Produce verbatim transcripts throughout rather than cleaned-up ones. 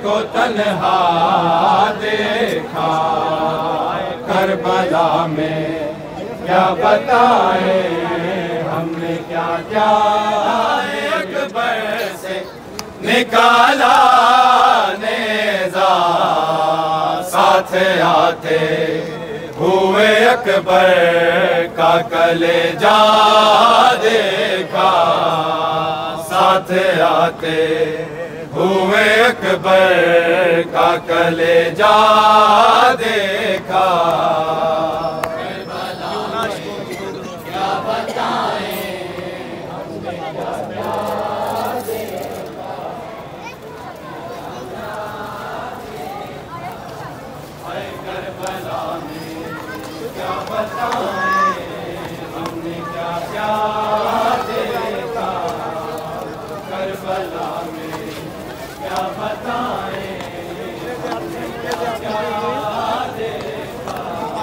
को तन्हा देखा करबला में, क्या बताए हमने क्या क्या अकबर से निकाला नेज़ा। साथ आते हुए अकबर का कलेजा देखा, साथ आते हुए अकबर का कलेजा देखा। क्या बताएं हमने करबला में, क्या बताएं हमने क्या क्या देखा। करबला में क्या बताएं हमने क्या क्या देखा।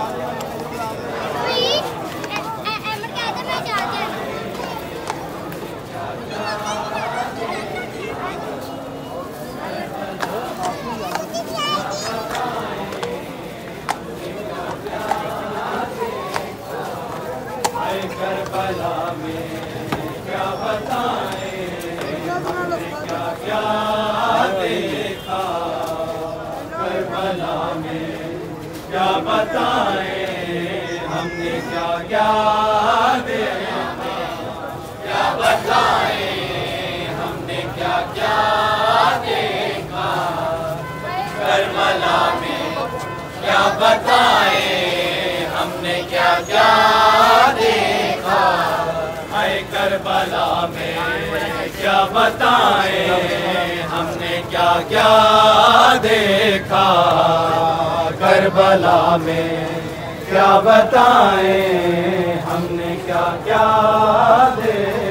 करबला में क्या बताएं हमने क्या क्या देखा। करबला में क्या बताएं हमने क्या क्या देखा। क्या बताएं हमने क्या क्या देखा। करबला में क्या बताएं हमने क्या क्या देखा। हाय करबला में क्या बताएं हमने क्या क्या देखा। करबला में क्या बताएं हमने क्या क्या देखा।